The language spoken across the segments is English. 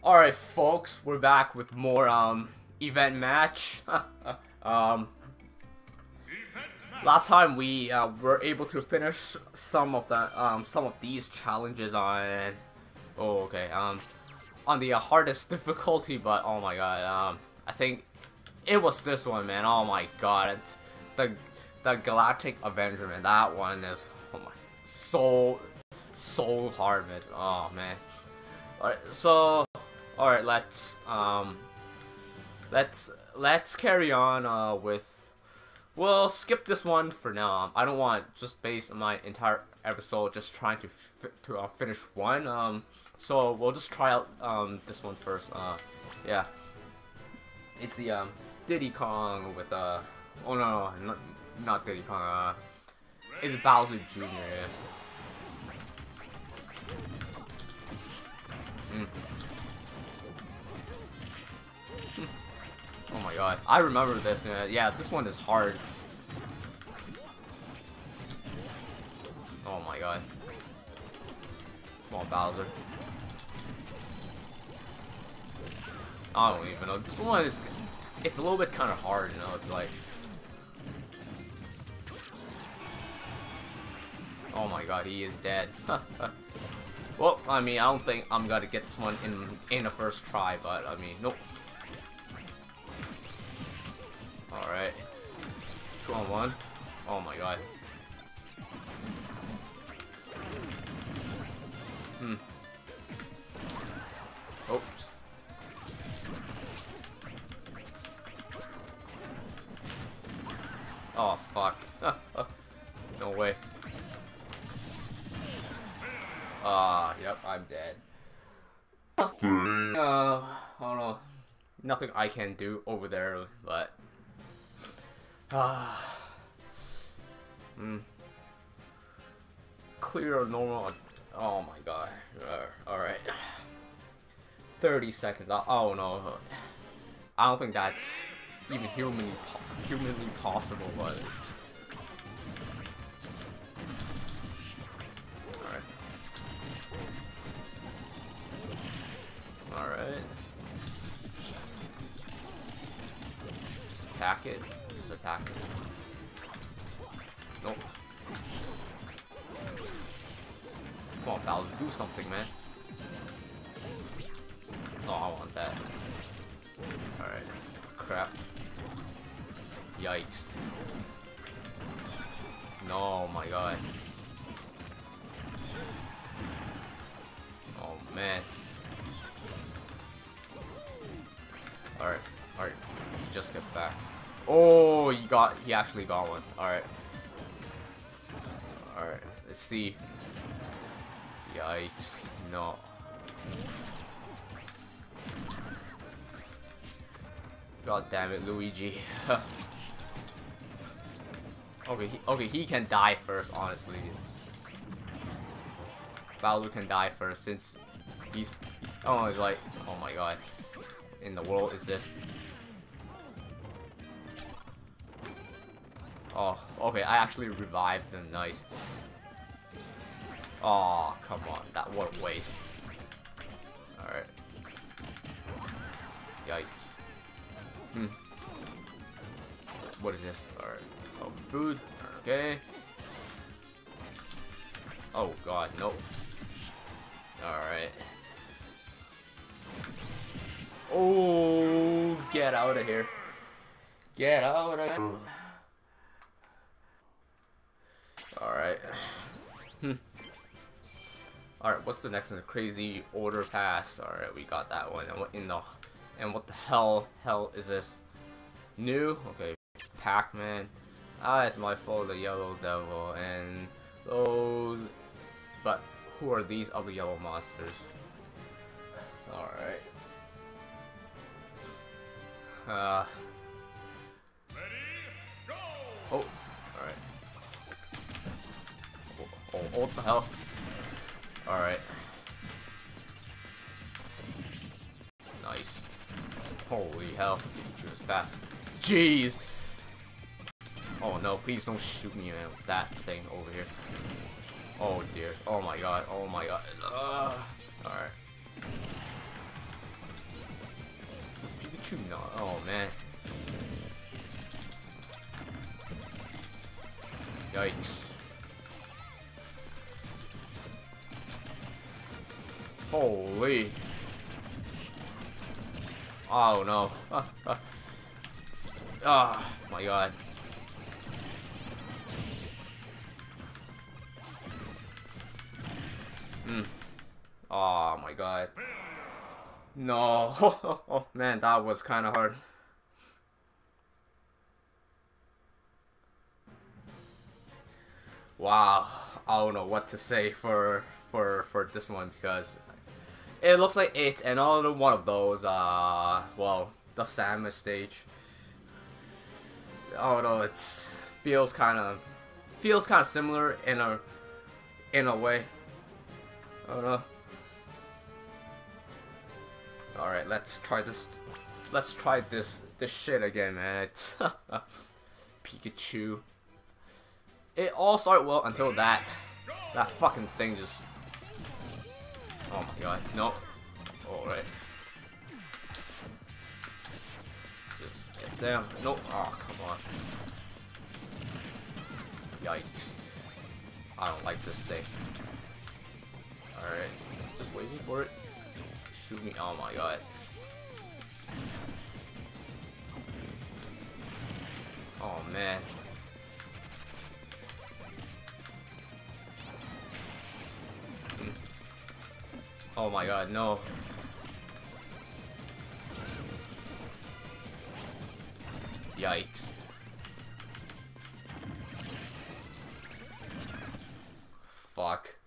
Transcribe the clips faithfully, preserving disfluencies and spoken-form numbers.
Alright folks, we're back with more um event match. um last time we uh, were able to finish some of the um some of these challenges on oh okay um on the uh, hardest difficulty, but oh my god, um I think it was this one, man. Oh my god, it's the the Galactic Avenger, man. That one is oh my so so hard, man. Oh man. Alright, so alright, let's um let's let's carry on uh with we'll skip this one for now. um, I don't want just base my entire episode just trying to fi to uh, finish one, um so we'll just try out um this one first. Uh yeah, it's the um Diddy Kong with uh oh no, no not, not Diddy Kong, uh it's Bowser Junior Yeah. Mm. Oh my god, I remember this. Uh, yeah, this one is hard. Oh my god. Come on, Bowser. I don't even know. This one is, it's a little bit kind of hard, you know. It's like, oh my god, he is dead. Well, I mean, I don't think I'm gonna get this one in in the first try, but I mean, nope. All right, two on one. Oh my god. Hmm. Oops. Oh fuck. No way. Ah, uh, yep, I'm dead. Uh, I don't know. Nothing I can do over there, but ah, uh, mm. Clear or normal. Oh my god. Uh, all right. Thirty seconds. I, oh no. I don't think that's even humanly po humanly possible, but it's. Alright. Just attack it. Just attack it. Nope. Come on, Bowser, do something, man. Oh, I want that. Alright. Crap. Yikes. No, my god. Oh, man. Alright, alright, just get back. Oh, he got, he actually got one. Alright. Alright, let's see. Yikes, no. God damn it, Luigi. okay, he, okay, he can die first, honestly. It's... Bowser can die first since he's, oh, he's like, oh my god. In the world is this? Oh, okay, I actually revived them, nice. Oh, come on, that what a waste. Alright. Yikes. Hmm. What is this? Alright. Oh, food. Okay. Oh god, no. Alright. Oh, get out of here. Get out of here. Alright. Hmm. Alright, what's the next one? Crazy Order Pass. Alright, we got that one. And what in the and what the hell hell is this? New? Okay. Pac-Man. Ah, it's my fault, the Yellow Devil. And those, but who are these other yellow monsters? Alright. Uh. Oh, alright. Oh, oh, oh, what the hell? Alright. Nice. Holy hell. She was fast. Jeez! Oh no, please don't shoot me, man, with that thing over here. Oh dear. Oh my god. Oh my god. Uh, Alright. Pikachu, no. Oh man. Yikes. Holy. Oh no. Oh my god. Mm. Oh my god. No. Oh man, that was kind of hard. Wow. I don't know what to say for for for this one because it looks like it's another one of those uh well, the Samus stage. I don't know, it feels kind of feels kind of similar in a in a way. I don't know. All right, let's try this. Let's try this this shit again, man. It's Pikachu. It all started well until that that fucking thing just. Oh my god, no. All right. Just get down. No. Oh come on. Yikes. I don't like this thing. All right, just waiting for it. Shoot me. Oh my god. Oh man. Mm. Oh my god, no. Yikes. Fuck.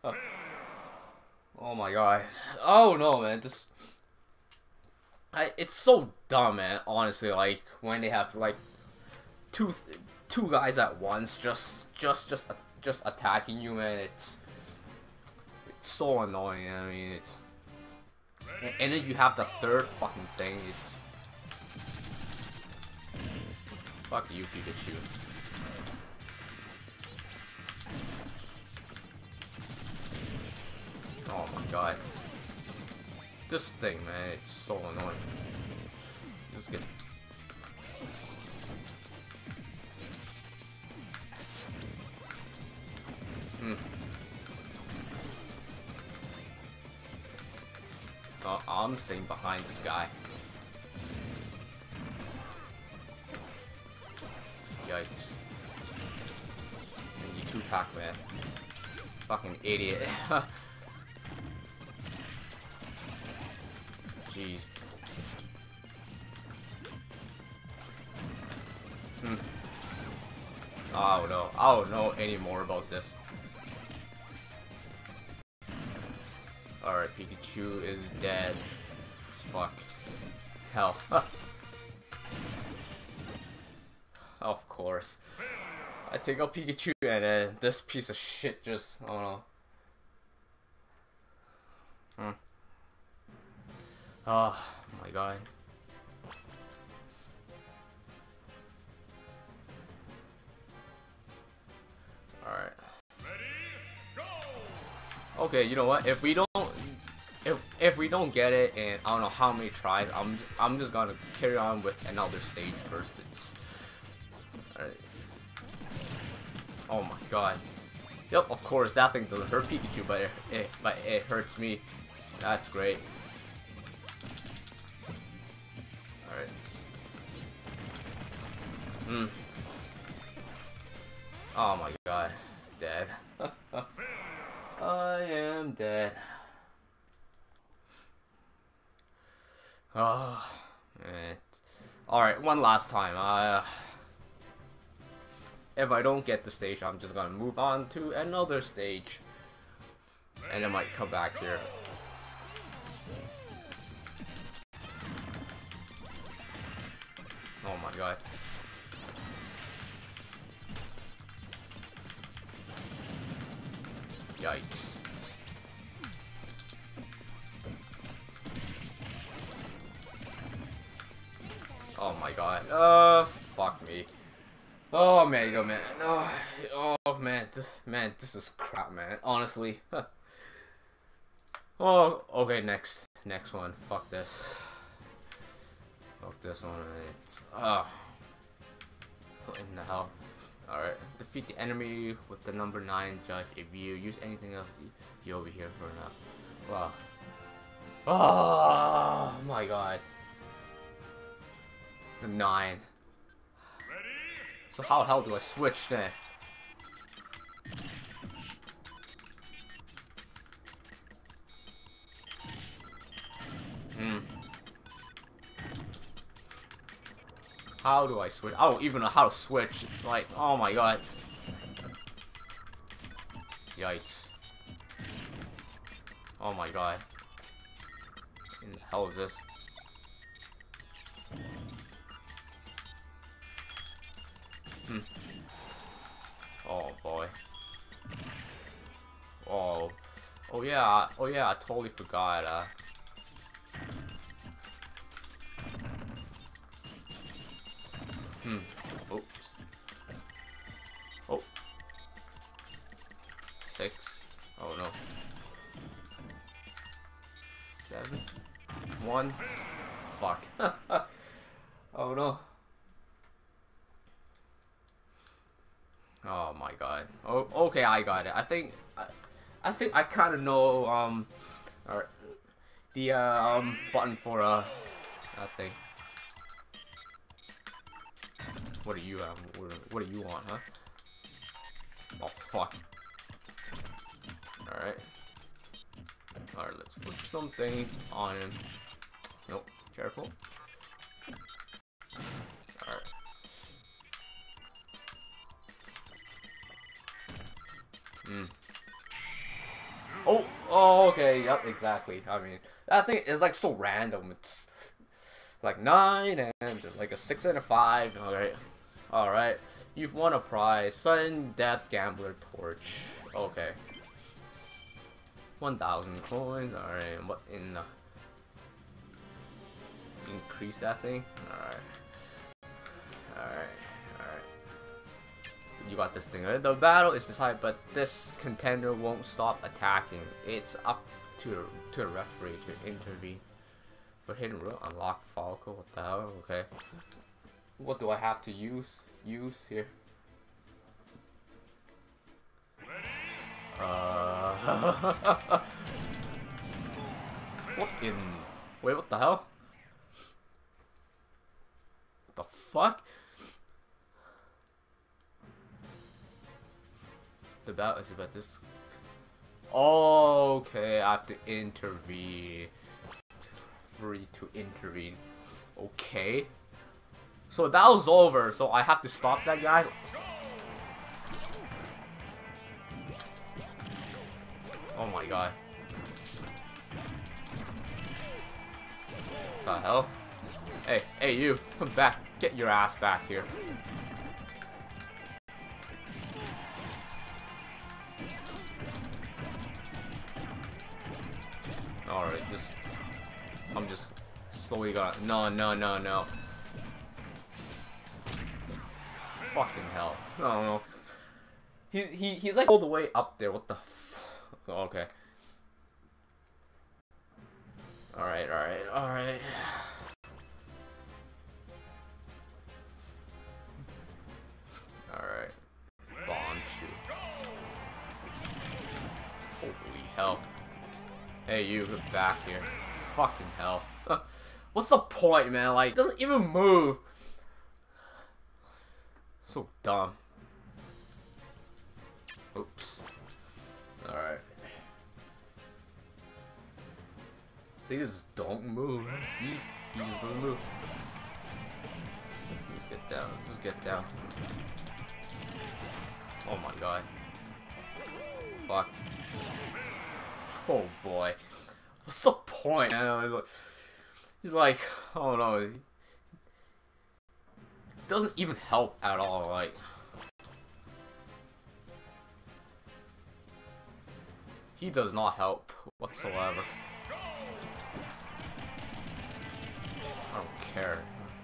Oh my god. Oh no, man. This I it's so dumb, man. Honestly, like when they have like two two guys at once just just just just attacking you, man. It's it's so annoying. I mean, it's and, and then you have the third fucking thing. It's, it's fuck you, Pikachu. Oh my god. This thing, man, it's so annoying. Just get. Hmm. Oh, I'm staying behind this guy. Yikes. And you two pack, man. Fucking idiot. Jeez. Hmm. Oh no. I don't know any more about this. Alright, Pikachu is dead. Fuck. Hell. Of course. I take out Pikachu and uh, this piece of shit just, I don't know. Hmm. Oh my god. Alright. Okay, you know what? If we don't if if we don't get it and I don't know how many tries, I'm I'm just gonna carry on with another stage first. It's alright. Oh my god. Yep, of course that thing doesn't hurt Pikachu, but it, it but it hurts me. That's great. Alright. Hmm. Oh my god. Dead. I am dead. Oh, man. Alright, one last time. Uh, if I don't get the stage, I'm just gonna move on to another stage. And I might come back here. Oh my god. Yikes. Oh my god. Uh, fuck me. Oh man, oh man. Oh, oh man, this, man, this is crap, man. Honestly. Oh, okay, next. Next one. Fuck this. Fuck this one. It's uh what in the hell? Alright. Defeat the enemy with the number nine judge. If you use anything else, you'll be here for now. Wow. Oh my god. The nine. So how the hell do I switch then? Hmm. How do I switch? I don't even know how to switch. It's like, oh my god. Yikes. Oh my god. What the hell is this? Hmm. Oh boy. Oh. Oh yeah. Oh yeah. I totally forgot. Uh. Hmm. Oops. Oh. Six. Oh no. Seven. One. Fuck. Oh no. Oh my god. Oh, okay, I got it. I think, I, I think I kind of know um, or the uh, um button for uh that thing. What do you um what, what do you want, huh? Oh fuck. All right. All right, let's flip something on him. Nope. Careful. Mm. Oh, oh, okay, yep, exactly. I mean, that thing is like so random. It's like nine and like a six and a five. All right, all right. You've won a prize, sudden death gambler torch. Okay, one thousand coins. All right, what in the increase that thing? All right, all right. You got this thing. The battle is decided, but this contender won't stop attacking. It's up to to the referee to intervene. For hidden room, unlock Falco. What the hell? Okay. What do I have to use? Use here. Uh. What in? Wait, what the hell? What the fuck? The battle is about this. Okay, I have to intervene. Free to intervene. Okay. So the battle's over, so I have to stop that guy. Oh my god. What the hell? Hey, hey you, come back. Get your ass back here. Alright, just I'm just slowly gonna no no no no. Fucking hell. I don't know. He he he's like all the way up there. What the f okay. Alright, alright, alright. Alright. Bomb shoot. Holy hell. Hey, you, get back here. Fucking hell. What's the point, man? Like, doesn't even move. So dumb. Oops. Alright. They just don't move. He, he just doesn't move. Just get down. Just get down. Oh my god. Fuck. Oh boy. What's the point? I know, he's like, he's like, oh no. It doesn't even help at all, like. He does not help whatsoever. I don't care.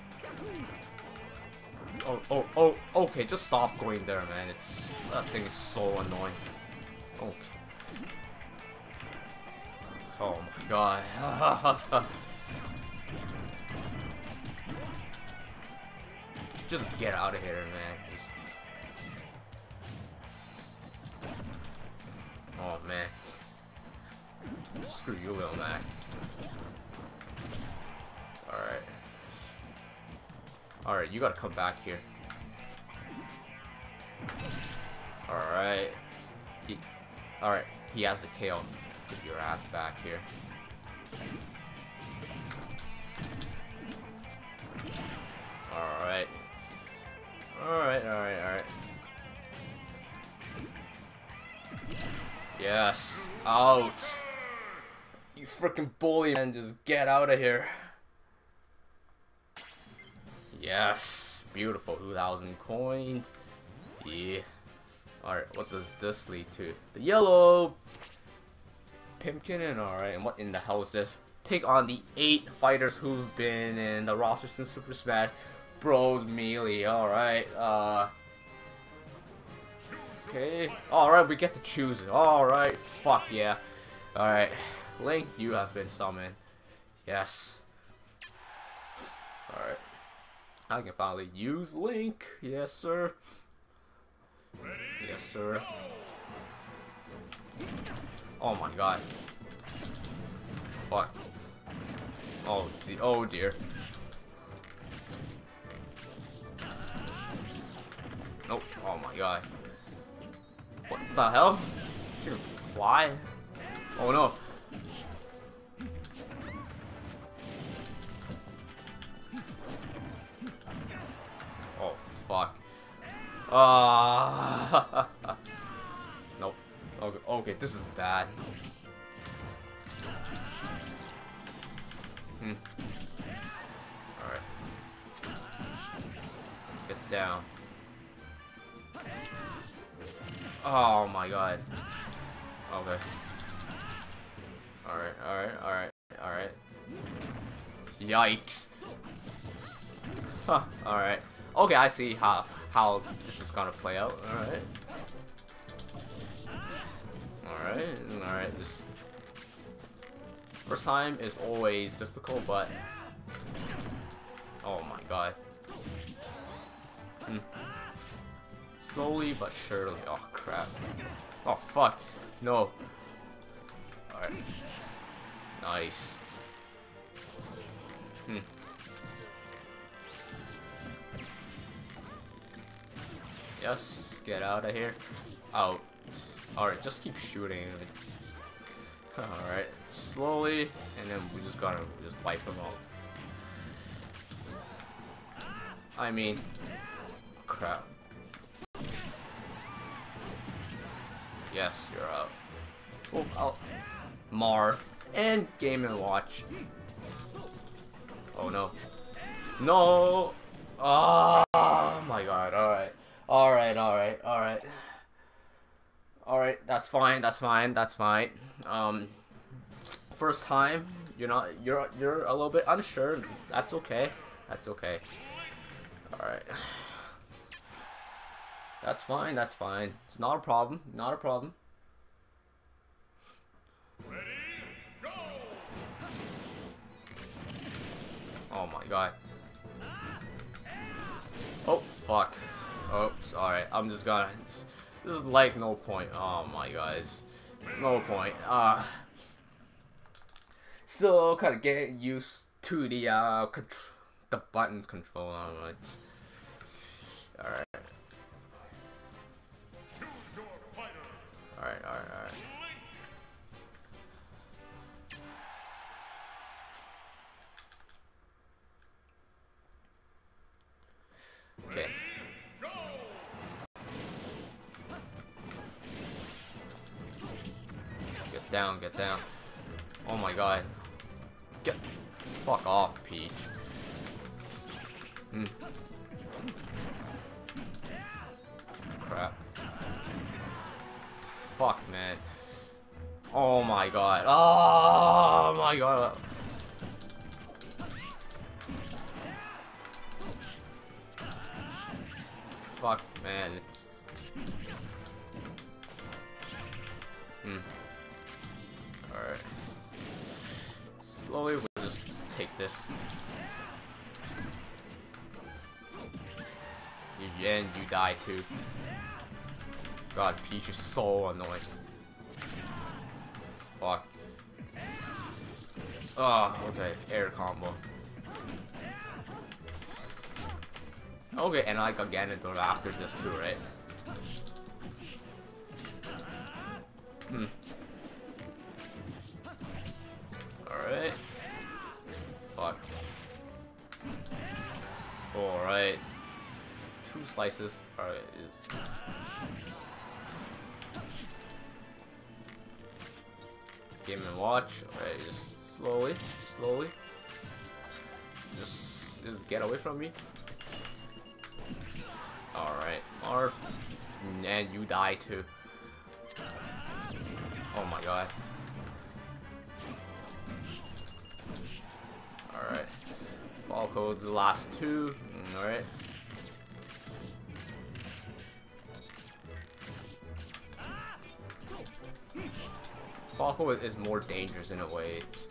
Oh, oh, oh, okay, just stop going there, man. It's, that thing is so annoying. Okay. Oh my god. just get out of here, man. Just... Oh man. Screw you, little Mac. Alright. Alright, you gotta come back here. Alright. He Alright, he has the K O. Get your ass back here. Alright. Alright, alright, alright. Yes. Out. You freaking bully, man. Just get out of here. Yes. Beautiful. two thousand coins. Yeah. Alright, what does this lead to? The yellow Pimpkin, and alright, and what in the hell is this? Take on the eight fighters who've been in the roster since Super Smash Bros. Melee. Alright, uh... okay. Alright, we get to choose it. Alright, fuck yeah. Alright, Link, you have been summoned. Yes. Alright. I can finally use Link. Yes, sir. Yes, sir. Oh my god. Fuck. Oh, de oh dear. Nope. Oh my god. What the hell? She can fly? Oh no. Oh fuck. Ah. Uh, nope. Okay, okay, this is bad. Hmm. Alright. Get down. Oh my god. Okay. Alright, alright, alright, alright. Yikes. Huh, alright. Okay, I see how how this is gonna play out. Alright. Alright, alright, this first time is always difficult, but oh my god. Hmm. Slowly but surely. Oh crap. Oh fuck. No. Alright. Nice. Hmm. Yes, get out of here. Out. Alright, just keep shooting. Alright, slowly, and then we just gotta just wipe them all. I mean, crap. Yes, you're out. Oof, out. Marv and Game and Watch. Oh no. No! Oh my god, alright. Alright, alright, alright. Alright, that's fine, that's fine, that's fine. Um first time, you're not you're you're a little bit unsure. That's okay. That's okay. Alright. That's fine, that's fine. It's not a problem. Not a problem. Ready, go! Oh my god. Oh fuck. Oops, alright. I'm just gonna this, this is like no point. Oh my guys. No point. Uh still kinda getting used to the uh contr the buttons control on it. Alright. Alright, alright, alright. Okay. Get down, get down. Oh my god. Get fuck off, Peach. Hmm. Crap. Fuck, man. Oh my god. Oh my god. Fuck, man. It's... Hmm. Alright. Slowly, we'll just take this. You, and you die too. God, Peach is so annoying. Fuck. Oh, okay. Air combo. Okay, and I got Ganondorf after this too, right? Hmm. Alright. Fuck. Alright. Two slices. Alright. Game and watch. Alright, just slowly, slowly. Just, just get away from me. Alright, Marv. And you die too. Oh my god. Alright. Fall code's the last two. Alright. Falco is more dangerous in a way. It's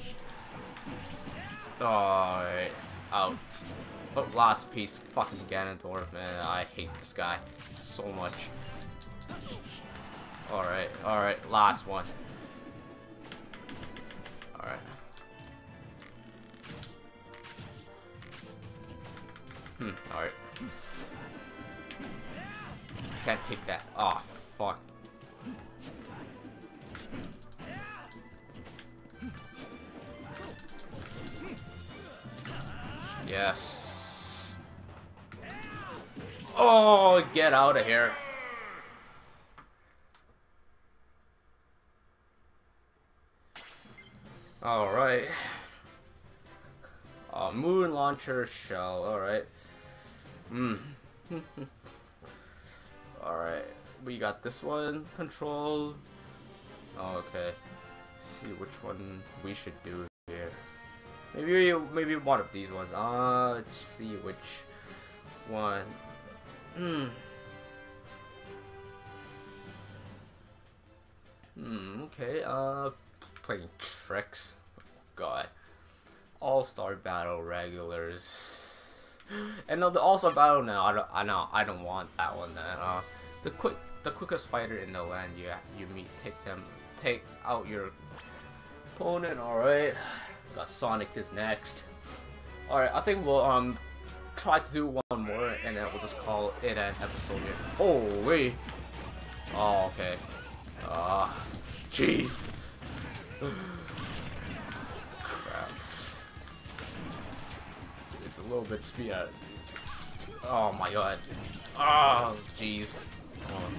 alright, out. But last piece, fucking Ganondorf, man. I hate this guy so much. Alright, alright, last one. Alright. Hmm, alright. Can't take that. Oh, fuck. Yes. Oh, get out of here. All right. Uh, moon launcher shell. All right. Hmm. All right. We got this one. Control. Oh, okay. Let's see which one we should do here. Maybe maybe one of these ones. Uh, let's see which one. Hmm. Hmm. Okay. Uh, playing tricks. Oh, God. All-Star Battle regulars. And no, the All-Star Battle now. I don't. I know. I don't want that one. Then. Uh, the quick, the quickest fighter in the land. You you meet. Take them. Take out your opponent. All right. Got Sonic is next. Alright, I think we'll um try to do one more and then we'll just call it an episode here. Holy! Oh, okay. Ah, uh, jeez. Crap. It's a little bit speed. Oh my god. Oh, jeez. Oh.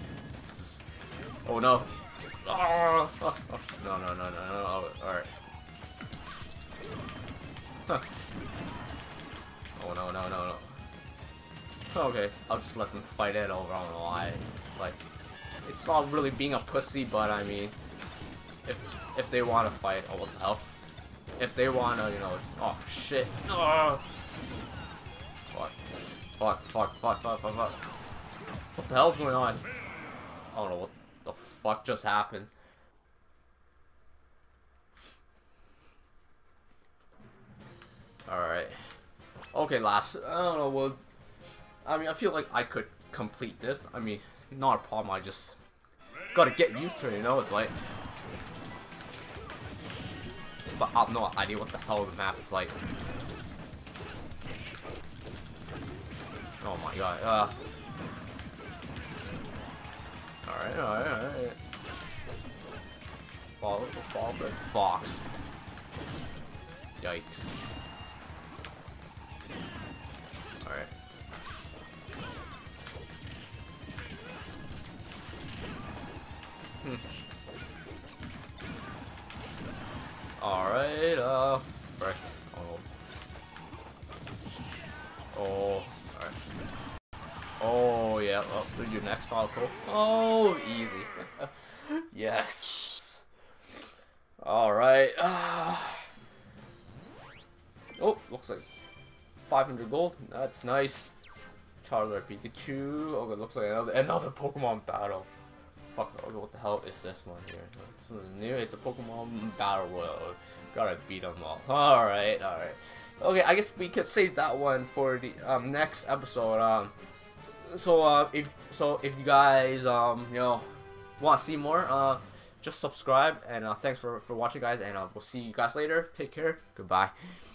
oh no. Oh. No, no, no, no, no. Alright. Huh. Oh no no no no. Okay, I'll just let them fight it over. I don't know why. It's like it's not really being a pussy, but I mean, if if they want to fight, oh what the hell? If they want to, you know, oh shit. Oh. Fuck. Fuck. Fuck. Fuck. Fuck. Fuck. Fuck. What the hell's going on? I don't know what the fuck just happened. Alright. Okay, last. I don't know, well. I mean, I feel like I could complete this. I mean, not a problem. I just gotta get used to it, you know? It's like. But I have no idea what the hell the map is like. Oh my god. Uh. Alright, alright, alright. Follow the fall, but Fox. Yikes. Alright. Hmm. Alright, uh, frick. Oh. Oh, alright. Oh, yeah, oh, do your next Falco. Oh, easy. Yes. Alright. Oh, looks like five hundred gold. That's nice. Charizard Pikachu. Oh, it looks like another, another Pokemon battle. fuck, what the hell is this one here? This one's new. It's a Pokemon Battle Royale. Gotta beat them all. Alright, alright. Okay, I guess we could save that one for the um, next episode. Um, so, uh, if so, if you guys, um, you know, want to see more, uh, just subscribe. And uh, thanks for, for watching, guys. And uh, we'll see you guys later. Take care. Goodbye.